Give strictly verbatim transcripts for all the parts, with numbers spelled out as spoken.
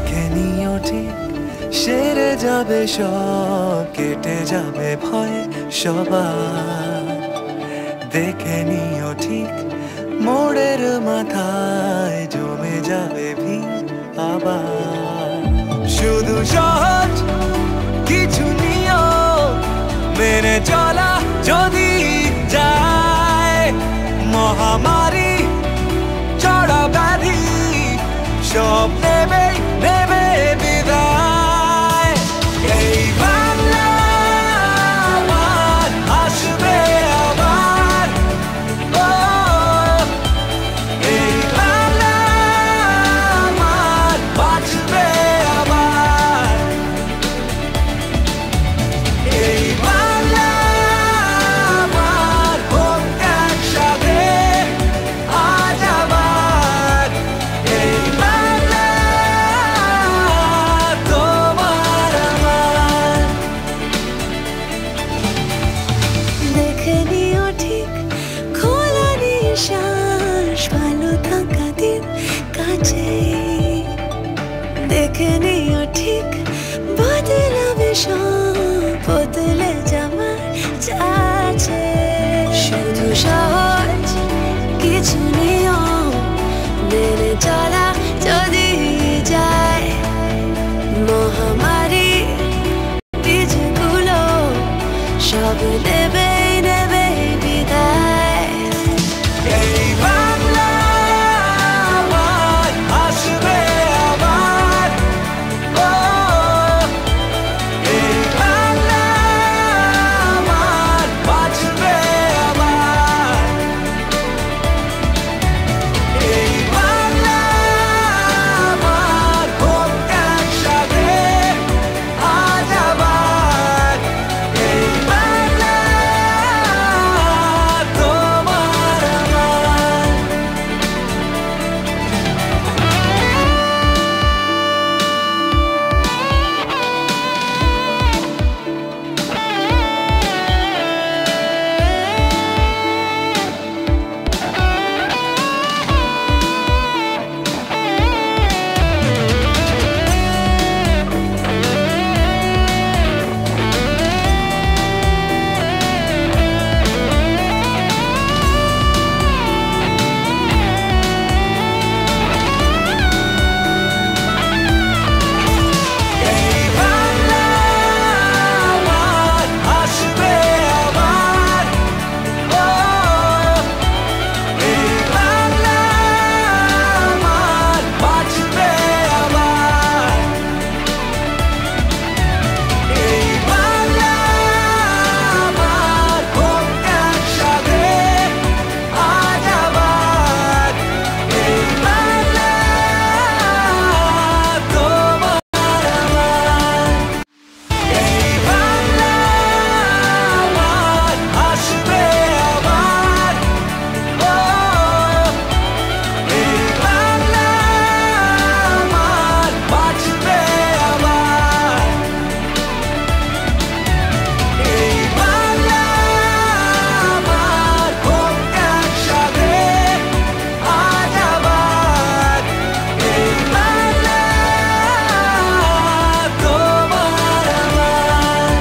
দেখে নিও ঠিক সেরে যাবে সব, কেটে যাবে ভয় সবার। দেখে নিও ঠিক মোড়ের মাথায় জমে যাবে ভিড় আবার। শুধু সহজ কিছু নিয়ম মেনে চলা যদি যায়, মহামারী চড়া ব্যাধি সব নেবে নেবে বিদায়। এই বাংলা আমার আসবে আবার, ও এই বাংলা আমার বাঁচবে আবার। এই বাংলা আমার হোক একসাথে আজ আবার। এই বাংলা তোমার আমার। দেখে নিও ঠিক খোলা নিঃশ্বাস, ভালো থাকা দিন কাছে। দেখে নিও ঠিক বদলাবে সব, বদলে যাওয়ার চাচ্ছে। শুধু সহজ কিছু নিয়ম মেনে চলা যদি যায়, মহামারী বীজগুলো সব নেবে নেবে বিদায়। এই বাংলা আমার আসবে আবার, ও এই বাংলা আমার বাঁচবে আবার। এই বাংলা আমার হোক একসাথে আজ আবার। এই বাংলা তোমার আমার। এই বাংলা আমার আসবে আবার, ও এই বাংলা আমার বাঁচবে আবার। এই বাংলা আমার হোক একসাথে আজ আবার। এই বাংলা তোমার আমার। এই বাংলা আমার আসবে আবার, ও এই বাংলা আমার বাঁচবে আবার। এই বাংলা আমার হোক একসাথে আজ আবার। এই বাংলা তোমার আমার।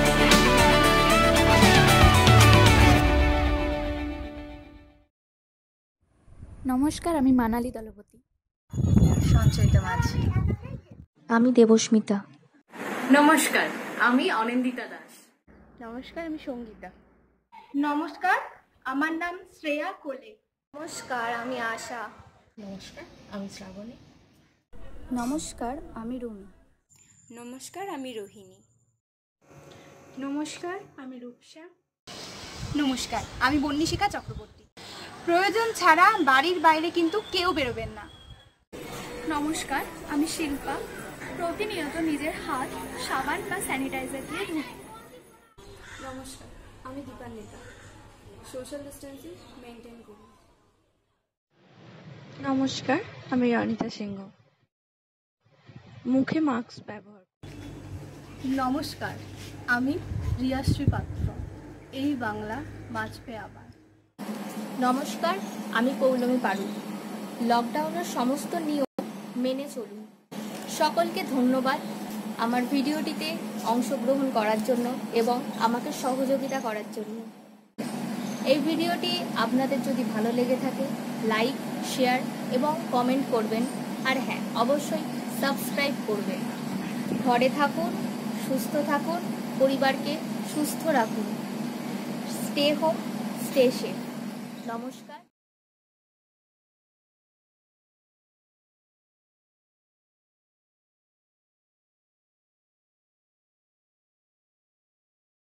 নমস্কার, আমি মানালি দলপতি। সঞ্চয়িতা মাঝি। আমি দেবস্মিতা। নমস্কার, আমি অনিন্দিতা দাস। নমস্কার, আমি সঙ্গীতা। নমস্কার, আমার নাম শ্রেয়া কোলে। নমস্কার, আমি আশা। নমস্কার, আমি শ্রাবণী। নমস্কার, আমি রুমি। নমস্কার, আমি রোহিণী। নমস্কার, আমি রূপসা। নমস্কার, আমি বন্নিশিকা চক্রবর্তী। প্রয়োজন ছাড়া বাড়ির বাইরে কিন্তু কেউ বেরোবেন না। নমস্কার, আমি শিল্পা। প্রতিনিয়ত নিজের হাত সাবান বা স্যানিটাইজার দিয়ে ধুই। নমস্কার, আমি দীপান্বিতা। সোশ্যাল ডিস্টেন্সিং মেনটেন করুন। নমস্কার, আমি রনিতা সিংহ। মুখে মাস্ক ব্যবহার। নমস্কার, আমি রিয়াশ্রী পাত্র। এই বাংলা বাঁচবে আবার। নমস্কার, আমি পৌলমী পারুল। লকডাউনের সমস্ত নিয়ম মেনে চলুন। সকলকে ধন্যবাদ আমার ভিডিওটিতে অংশগ্রহণ করার জন্য এবং আমাকে সহযোগিতা করার জন্য। এই ভিডিওটি আপনাদের যদি ভালো লেগে থাকে লাইক, শেয়ার এবং কমেন্ট করবেন। আর হ্যাঁ, অবশ্যই সাবস্ক্রাইব করবেন। ঘরে থাকুন, সুস্থ থাকুন, পরিবারকে সুস্থ রাখুন। Stay home, stay safe. নমস্কার।